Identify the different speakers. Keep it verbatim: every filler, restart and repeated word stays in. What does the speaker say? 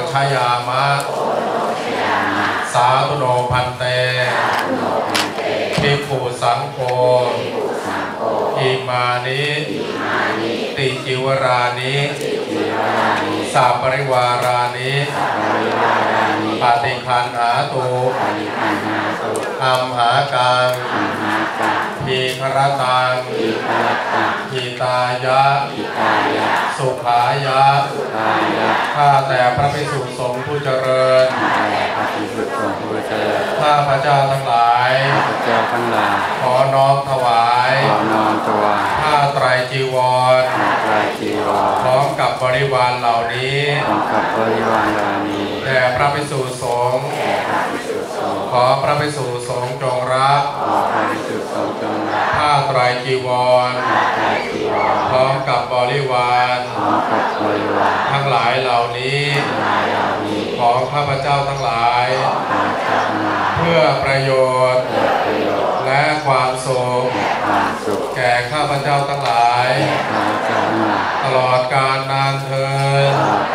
Speaker 1: ชยามะสาธุโนพันเตภิกขุสังโฆอิมานิติจิวรานิสัพปริวารานิปฏิคันหาตุอัมหากังพีครตังหิตายะสุขายะข้าแต่พระภิกษุสงฆ์ผู้เจริญข้าพระเจ้าทั้งหลายขอน้อมถวายผ้าไตรจีวรพร้อมกับบริวารเหล่านี้แด่พระภิกษุสงฆ์ขอพระภิกษุสงฆ์จงรับผ้าไตรจีวรพร้อมกับบริวารทั้งหลายเหล่านี้ของข้าพเจ้าทั้งหลายเพื่อประโยชน์และความสุขแก่ข้าพเจ้าทั้งหลายตลอดกาลนานเทอญ